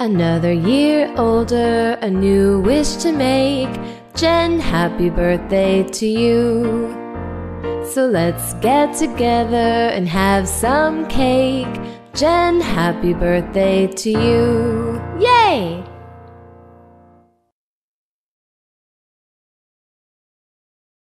Another year older, a new wish to make. Jen, happy birthday to you. So let's get together and have some cake. Jen, happy birthday to you. Yay!